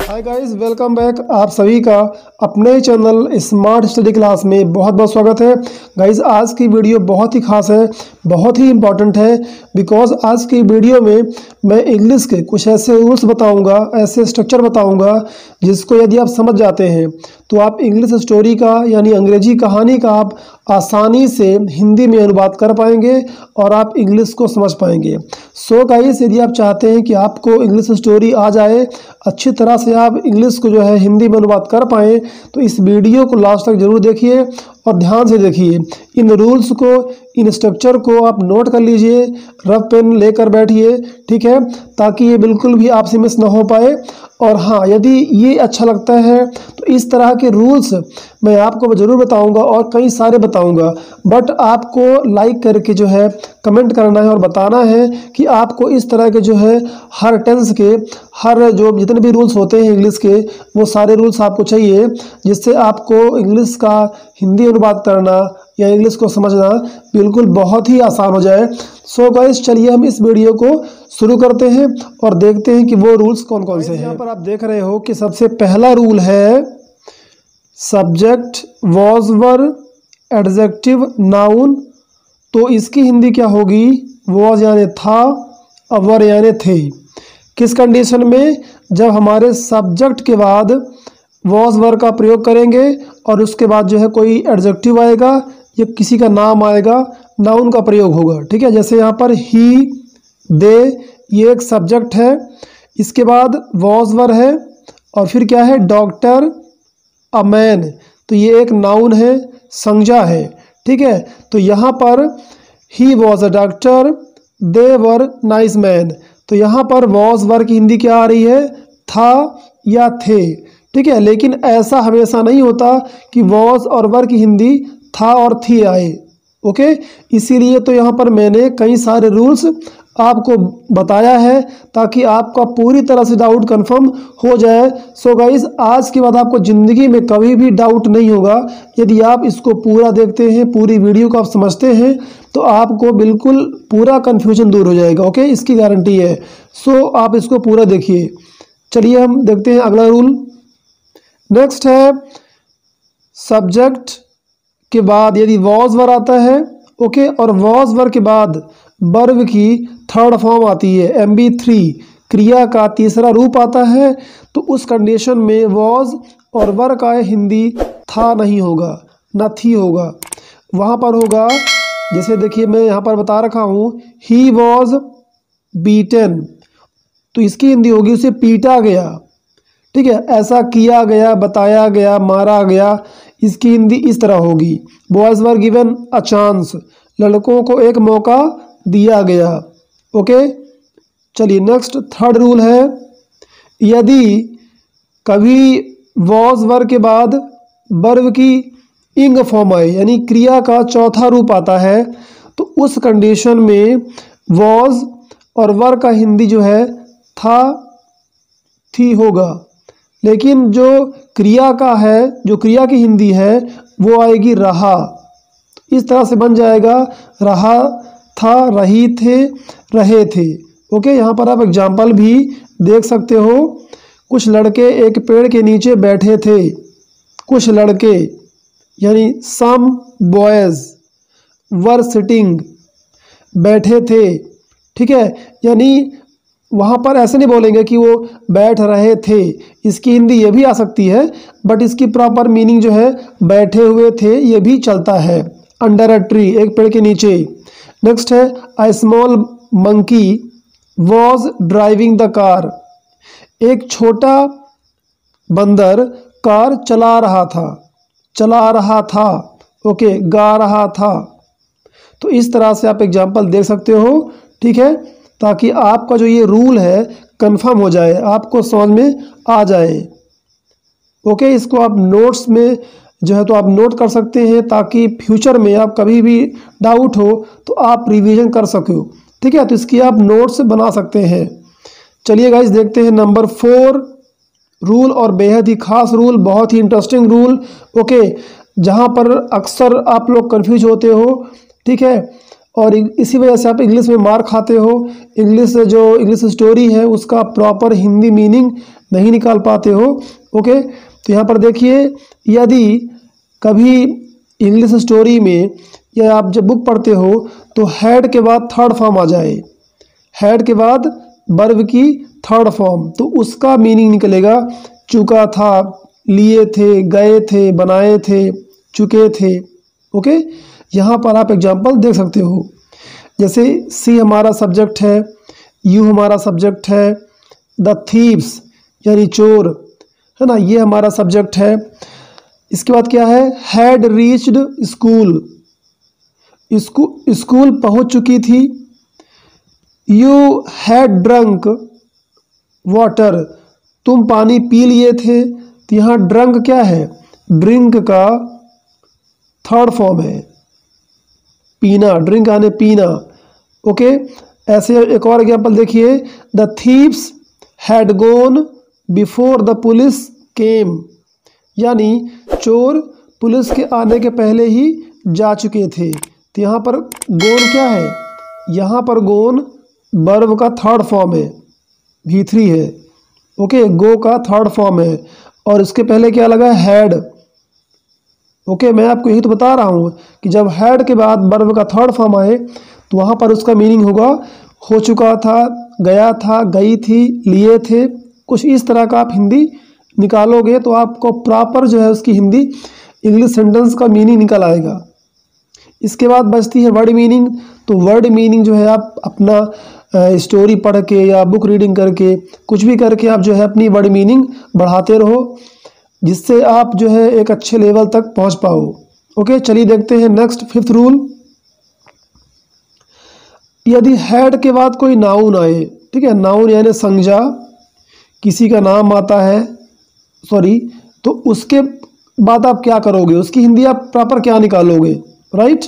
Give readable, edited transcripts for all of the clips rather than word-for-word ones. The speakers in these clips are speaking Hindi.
Hi guys, welcome back. आप सभी का अपने ही चैनल स्मार्ट स्टडी क्लास में बहुत बहुत स्वागत है। गाइस, आज की वीडियो बहुत ही खास है, बहुत ही इम्पॉर्टेंट है। बिकॉज आज की वीडियो में मैं इंग्लिश के कुछ ऐसे रूल्स बताऊंगा, ऐसे स्ट्रक्चर बताऊंगा जिसको यदि आप समझ जाते हैं तो आप इंग्लिश स्टोरी का यानी अंग्रेजी कहानी का आप आसानी से हिंदी में अनुवाद कर पाएंगे और आप इंग्लिश को समझ पाएंगे। सो गाइस, यदि आप चाहते हैं कि आपको इंग्लिश स्टोरी आ जाए, अच्छी तरह से आप इंग्लिश को जो है हिंदी में अनुवाद कर पाएँ, तो इस वीडियो को लास्ट तक जरूर देखिए और ध्यान से देखिए। इन रूल्स को, इन स्ट्रक्चर को आप नोट कर लीजिए, रफ पेन लेकर बैठिए, ठीक है, ताकि ये बिल्कुल भी आपसे मिस ना हो पाए। और हाँ, यदि ये अच्छा लगता है तो इस तरह के रूल्स मैं आपको ज़रूर बताऊंगा और कई सारे बताऊंगा। बट आपको लाइक करके जो है कमेंट करना है और बताना है कि आपको इस तरह के जो है हर टेंस के, हर जो जितने भी रूल्स होते हैं इंग्लिश के, वो सारे रूल्स आपको चाहिए, जिससे आपको इंग्लिश का हिंदी अनुवाद करना या इंग्लिश को समझना बिल्कुल बहुत ही आसान हो जाए। सो गाइस, चलिए हम इस वीडियो को शुरू करते हैं और देखते हैं कि वो रूल्स कौन कौन से हैं। यहाँ पर आप देख रहे हो कि सबसे पहला रूल है subject, was, were, adjective, noun. तो इसकी हिंदी क्या होगी? वॉज यानी था और वर यानी थे। किस कंडीशन में? जब हमारे सब्जेक्ट के बाद वॉज वर का प्रयोग करेंगे और उसके बाद जो है कोई एडजेक्टिव आएगा या किसी का नाम आएगा, नाउन का प्रयोग होगा, ठीक है। जैसे यहाँ पर ही, दे, ये एक सब्जेक्ट है, इसके बाद वॉज वर है और फिर क्या है? डॉक्टर, अ मैन, तो ये एक नाउन है, संज्ञा है, ठीक है। तो यहाँ पर ही was a doctor, they were nice man. तो यहाँ पर वॉज वर की हिंदी क्या आ रही है? था या थे, ठीक है। लेकिन ऐसा हमेशा नहीं होता कि वॉज और वर की हिंदी था और थी आए, ओके। इसीलिए तो यहाँ पर मैंने कई सारे रूल्स आपको बताया है ताकि आपका पूरी तरह से डाउट कंफर्म हो जाए। सो गाइस, आज के बाद आपको ज़िंदगी में कभी भी डाउट नहीं होगा। यदि आप इसको पूरा देखते हैं, पूरी वीडियो को आप समझते हैं, तो आपको बिल्कुल पूरा कन्फ्यूजन दूर हो जाएगा, ओके, इसकी गारंटी है। सो आप इसको पूरा देखिए। चलिए हम देखते हैं अगला रूल। नेक्स्ट है सब्जेक्ट के बाद यदि वॉज वर आता है, ओके, और वॉज वर के बाद वर्ब की थर्ड फॉर्म आती है, MB3, क्रिया का तीसरा रूप आता है, तो उस कंडीशन में वॉज और वर का हिंदी था नहीं होगा, न थी होगा। वहाँ पर होगा, जैसे देखिए मैं यहाँ पर बता रखा हूँ, ही वॉज बीटन, तो इसकी हिंदी होगी उसे पीटा गया, ठीक है। ऐसा किया गया, बताया गया, मारा गया, इसकी हिंदी इस तरह होगी। Boys were given a chance, लड़कों को एक मौका दिया गया, ओके। चलिए नेक्स्ट थर्ड रूल है, यदि कभी वॉज वर के बाद वर्ब की इंग फॉर्म आए यानी क्रिया का चौथा रूप आता है, तो उस कंडीशन में वॉज और वर का हिंदी जो है था, थी होगा। लेकिन जो क्रिया का है, जो क्रिया की हिंदी है, वो आएगी रहा। इस तरह से बन जाएगा, रहा था, रही थे, रहे थे, ओके। यहाँ पर आप एग्जाम्पल भी देख सकते हो। कुछ लड़के एक पेड़ के नीचे बैठे थे, कुछ लड़के यानी सम बॉयज वर सिटिंग, बैठे थे, ठीक है। यानी वहाँ पर ऐसे नहीं बोलेंगे कि वो बैठ रहे थे, इसकी हिंदी ये भी आ सकती है, बट इसकी प्रॉपर मीनिंग जो है बैठे हुए थे, ये भी चलता है। अंडर अ ट्री, एक पेड़ के नीचे। नेक्स्ट है a small monkey was driving the car, एक छोटा बंदर कार चला रहा था, चला रहा था, ओके, गा रहा था। तो इस तरह से आप एग्जाम्पल देख सकते हो, ठीक है, ताकि आपका जो ये रूल है कंफर्म हो जाए, आपको समझ में आ जाए, ओके। इसको आप नोट्स में जो है तो आप नोट कर सकते हैं ताकि फ्यूचर में आप कभी भी डाउट हो तो आप रिवीजन कर सको, ठीक है। तो इसकी आप नोट्स बना सकते हैं। चलिए गाइस, देखते हैं नंबर 4 रूल, और बेहद ही खास रूल, बहुत ही इंटरेस्टिंग रूल, ओके, जहाँ पर अक्सर आप लोग कंफ्यूज होते हो, ठीक है, और इसी वजह से आप इंग्लिश में मार खाते हो। इंग्लिश जो इंग्लिश स्टोरी है उसका प्रॉपर हिंदी मीनिंग नहीं निकाल पाते हो। ओके, तो यहाँ पर देखिए, यदि कभी इंग्लिश स्टोरी में या आप जब बुक पढ़ते हो तो हैड के बाद थर्ड फॉर्म आ जाए, हैड के बाद वर्ब की थर्ड फॉर्म, तो उसका मीनिंग निकलेगा चुका था, लिए थे, गए थे, बनाए थे, चुके थे। ओके, यहाँ पर आप एग्जाम्पल देख सकते हो। जैसे सी हमारा सब्जेक्ट है, यू हमारा सब्जेक्ट है, द थीव्स यानी चोर है ना, ये हमारा सब्जेक्ट है। इसके बाद क्या है, हैड रीच्ड स्कूल, स्कूल पहुंच चुकी थी। यू हैड ड्रंक वाटर, तुम पानी पी लिए थे। तो यहाँ ड्रंक क्या है, ड्रिंक का थर्ड फॉर्म है, पीना, ड्रिंक आने पीना। ओके, ऐसे एक और एग्जाम्पल देखिए, the thieves had gone before the police came, यानी चोर पुलिस के आने के पहले ही जा चुके थे। तो यहाँ पर गोन क्या है, यहाँ पर गोन वर्ब का थर्ड फॉर्म है, V3 है। ओके, गो का थर्ड फॉर्म है और इसके पहले क्या लगा, हैड। ओके, मैं आपको यही तो बता रहा हूँ कि जब हैड के बाद वर्ब का थर्ड फॉर्म आए तो वहाँ पर उसका मीनिंग होगा हो चुका था, गया था, गई थी, लिए थे। कुछ इस तरह का आप हिंदी निकालोगे तो आपको प्रॉपर जो है उसकी हिंदी इंग्लिश सेंटेंस का मीनिंग निकल आएगा। इसके बाद बचती है वर्ड मीनिंग। तो वर्ड मीनिंग जो है आप अपना स्टोरी पढ़ के या बुक रीडिंग करके कुछ भी करके आप जो है अपनी वर्ड मीनिंग बढ़ाते रहो, जिससे आप जो है एक अच्छे लेवल तक पहुंच पाओ। ओके, चलिए देखते हैं नेक्स्ट 5th रूल। यदि हैड के बाद कोई नाउन आए, ठीक है, नाउन यानी संज्ञा, किसी का नाम आता है, सॉरी, तो उसके बाद आप क्या करोगे, उसकी हिंदी आप प्रॉपर क्या निकालोगे, राइट।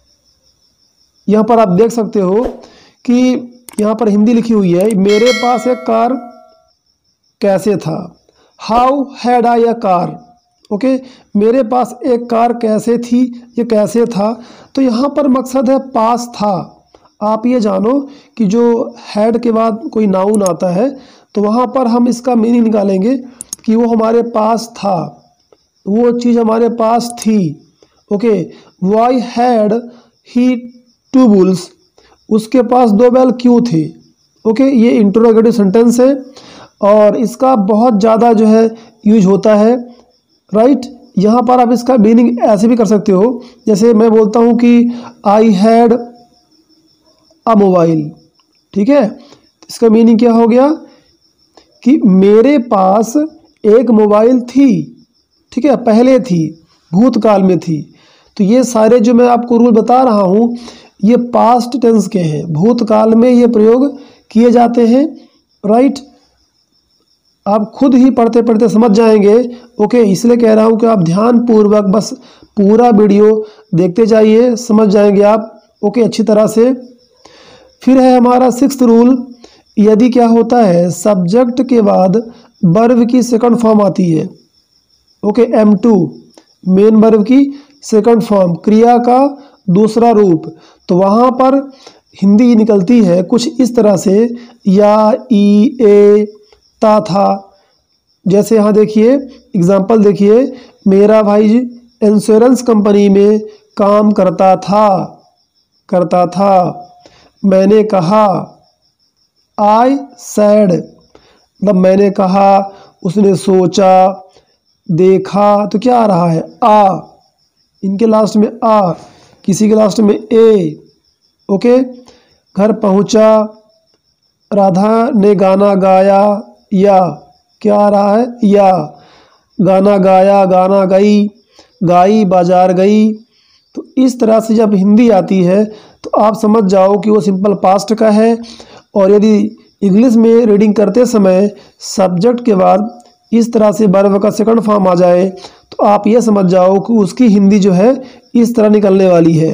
यहाँ पर आप देख सकते हो कि यहाँ पर हिंदी लिखी हुई है, मेरे पास एक कार कैसे था, how had I a car. Okay, मेरे पास एक कार कैसे थी, ये कैसे था, तो यहाँ पर मकसद है पास था। आप ये जानो कि जो हैड के बाद कोई नाउन आता है तो वहाँ पर हम इसका मीनिंग निकालेंगे कि वो हमारे पास था, वो चीज़ हमारे पास थी। Okay, why had he 2 bulls, उसके पास 2 बैल क्यों थे। ओके, ये इंटरोगेटिव सेंटेंस है और इसका बहुत ज़्यादा जो है यूज होता है, राइट। यहाँ पर आप इसका मीनिंग ऐसे भी कर सकते हो, जैसे मैं बोलता हूँ कि आई हैड अ मोबाइल, ठीक है, इसका मीनिंग क्या हो गया कि मेरे पास एक मोबाइल थी, ठीक है, पहले थी, भूतकाल में थी। तो ये सारे जो मैं आपको रूल बता रहा हूँ ये पास्ट टेंस के हैं, भूतकाल में ये प्रयोग किए जाते हैं, राइट। आप खुद ही पढ़ते पढ़ते समझ जाएंगे। ओके, इसलिए कह रहा हूँ कि आप ध्यान पूर्वक बस पूरा वीडियो देखते जाइए, समझ जाएंगे आप। ओके, अच्छी तरह से। फिर है हमारा 6th रूल, यदि क्या होता है सब्जेक्ट के बाद वर्ब की सेकंड फॉर्म आती है। ओके, M2 मेन वर्ब की सेकंड फॉर्म, क्रिया का दूसरा रूप, तो वहाँ पर हिंदी निकलती है कुछ इस तरह से, या, ई, ए, ता, था। जैसे यहाँ देखिए एग्जाम्पल देखिए, मेरा भाई इंश्योरेंस कंपनी में काम करता था। मैंने कहा, आई सैड, मतलब मैंने कहा, उसने सोचा, देखा, तो क्या आ रहा है, आ, इनके लास्ट में आ, किसी के लास्ट में ए। ओके, घर पहुंचा, राधा ने गाना गाया, या, क्या आ रहा है, या, गाना गाया, गाना गई, गाई, बाजार गई। तो इस तरह से जब हिंदी आती है तो आप समझ जाओ कि वो सिंपल पास्ट का है। और यदि इंग्लिश में रीडिंग करते समय सब्जेक्ट के बाद इस तरह से वर्ब का सेकंड फॉर्म आ जाए तो आप ये समझ जाओ कि उसकी हिंदी जो है इस तरह निकलने वाली है।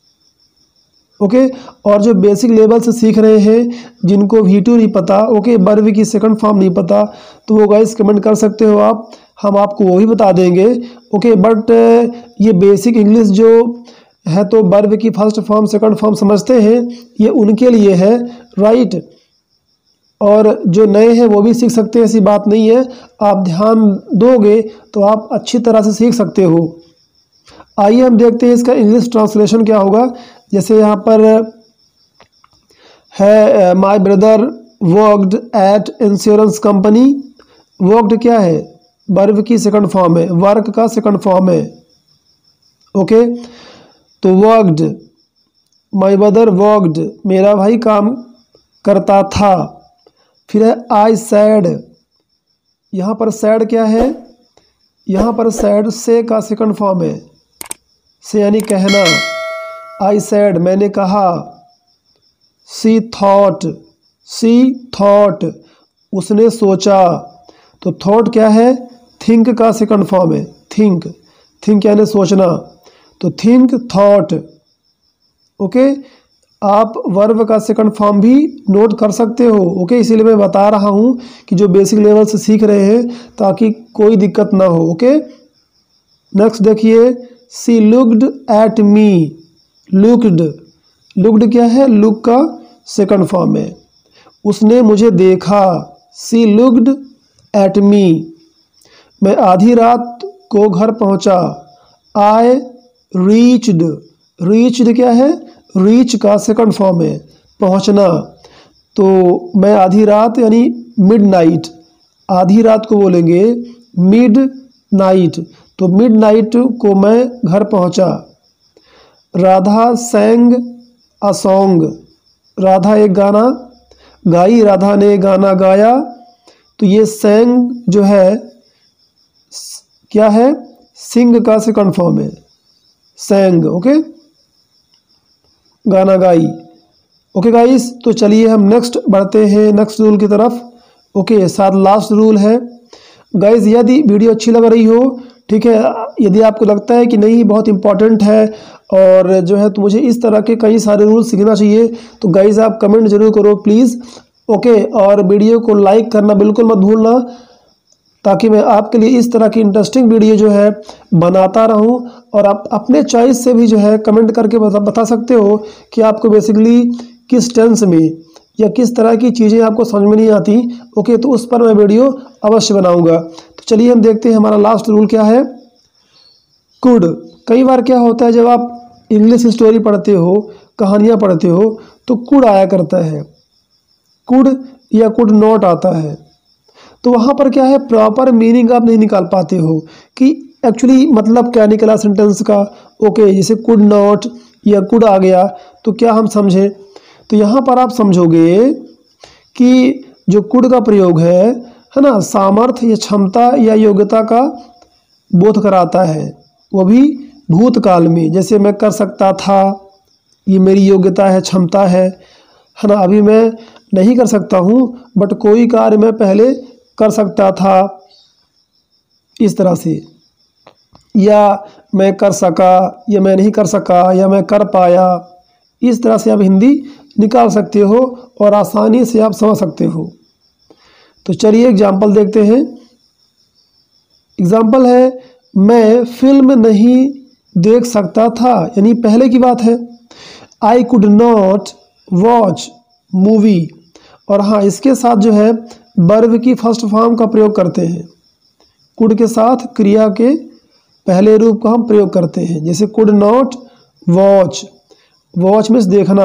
ओके, और जो बेसिक लेवल से सीख रहे हैं जिनको V2 नहीं पता, ओके, वर्ब की सेकंड फॉर्म नहीं पता, तो वो गाइस कमेंट कर सकते हो आप, हम आपको वो भी बता देंगे। ओके, बट ये बेसिक इंग्लिश जो है तो वर्ब की फर्स्ट फॉर्म सेकंड फॉर्म समझते हैं, ये उनके लिए है, राइट। और जो नए हैं वो भी सीख सकते हैं, ऐसी बात नहीं है। आप ध्यान दोगे तो आप अच्छी तरह से सीख सकते हो। आइए हम देखते हैं इसका इंग्लिश ट्रांसलेशन क्या होगा। जैसे यहाँ पर है my brother worked at insurance company. Worked क्या है, वर्ब की सेकंड फॉर्म है, वर्क का सेकंड फॉर्म है। ओके, तो वर्कड, माय ब्रदर वर्कड, मेरा भाई काम करता था। फिर है आई सैड, यहाँ पर सैड क्या है, यहाँ पर सैड से का सेकंड फॉर्म है, से यानी कहना। आई सैड मैंने कहा। सी थॉट, सी थॉट उसने सोचा। तो थॉट क्या है, थिंक का सेकंड फॉर्म है, थिंक, थिंक यानी सोचना, तो थिंक थॉट। ओके, आप वर्ब का सेकंड फॉर्म भी नोट कर सकते हो। ओके, इसीलिए मैं बता रहा हूँ कि जो बेसिक लेवल से सीख रहे हैं ताकि कोई दिक्कत ना हो। ओके, नेक्स्ट देखिए, she looked at me. Looked, looked क्या है, लुक का सेकंड फॉर्म है, उसने मुझे देखा। सी लुक्ड एट मी, मैं आधी रात को घर पहुंचा। आई रीच्ड, रीच्ड क्या है, रीच का सेकंड फॉर्म है, पहुंचना। तो मैं आधी रात यानी मिड नाइट, आधी रात को बोलेंगे मिड नाइट, तो मिड नाइट को मैं घर पहुंचा। Radha sang a song, Radha एक गाना गाई, राधा ने गाना गाया। तो ये सैंग जो है क्या है, सिंग का सेकंड फॉर्म है, सैंग। ओके, गाना गाई। ओके गाइस, तो चलिए हम नेक्स्ट बढ़ते हैं नेक्स्ट रूल की तरफ। ओके, साथ लास्ट रूल है गाइस। यदि वीडियो अच्छी लग रही हो, ठीक है, यदि आपको लगता है कि नहीं बहुत इंपॉर्टेंट है और जो है तो मुझे इस तरह के कई सारे रूल सीखना चाहिए, तो गाइस आप कमेंट जरूर करो प्लीज़। ओके, और वीडियो को लाइक करना बिल्कुल मत भूलना, ताकि मैं आपके लिए इस तरह की इंटरेस्टिंग वीडियो जो है बनाता रहूं। और आप अपने चॉइस से भी जो है कमेंट करके बता सकते हो कि आपको बेसिकली किस टेंस में या किस तरह की चीज़ें आपको समझ में नहीं आती। ओके, तो उस पर मैं वीडियो अवश्य बनाऊंगा। तो चलिए हम देखते हैं हमारा लास्ट रूल क्या है। कुड, कई बार क्या होता है जब आप इंग्लिश स्टोरी पढ़ते हो, कहानियाँ पढ़ते हो, तो कुड आया करता है, कुड या कुड नॉट आता है। तो वहाँ पर क्या है, प्रॉपर मीनिंग आप नहीं निकाल पाते हो कि एक्चुअली मतलब क्या निकला सेंटेंस का। ओके, जैसे कुड नॉट या कुड आ गया तो क्या हम समझे, तो यहाँ पर आप समझोगे कि जो कुड का प्रयोग है ना, सामर्थ्य या क्षमता या योग्यता का बोध कराता है, वो भी भूतकाल में। जैसे मैं कर सकता था, ये मेरी योग्यता है, क्षमता है ना। अभी मैं नहीं कर सकता हूँ बट कोई कार्य मैं पहले कर सकता था, इस तरह से। या मैं कर सका, या मैं नहीं कर सका, या मैं कर पाया, इस तरह से आप हिंदी निकाल सकते हो और आसानी से आप समझ सकते हो। तो चलिए एग्जाम्पल देखते हैं। एग्जाम्पल है, मैं फिल्म नहीं देख सकता था, यानी पहले की बात है। I could not watch movie, और हाँ इसके साथ जो है वर्ब की फर्स्ट फॉर्म का प्रयोग करते हैं। कुड के साथ क्रिया के पहले रूप का हम प्रयोग करते हैं, जैसे could not watch, watch means देखना,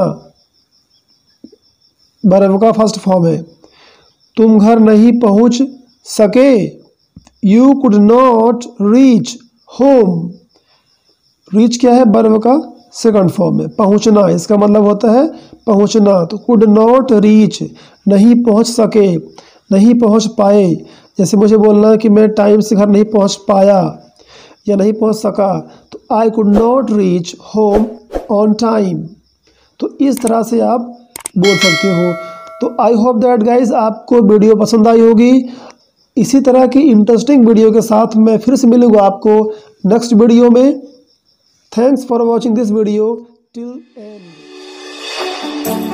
वर्ब का फर्स्ट फॉर्म है। तुम घर नहीं पहुंच सके, you could not reach home, reach क्या है, वर्ब का सेकंड फॉर्म है, पहुंचना, इसका मतलब होता है पहुंचना। तो कुड नॉट रीच, नहीं पहुंच सके, नहीं पहुंच पाए। जैसे मुझे बोलना है कि मैं टाइम से घर नहीं पहुंच पाया या नहीं पहुंच सका, तो I could not reach home on time. तो इस तरह से आप बोल सकते हो। तो आई होप दैट गाइज आपको वीडियो पसंद आई होगी। इसी तरह की इंटरेस्टिंग वीडियो के साथ मैं फिर से मिलूंगा आपको नेक्स्ट वीडियो में। Thanks for watching this video till and.